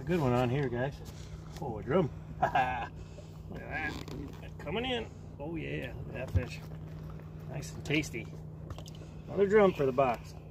good one on here, guys. Oh, a drum. Look at that. Coming in. Oh yeah, look at that fish. Nice and tasty. Another drum for the box.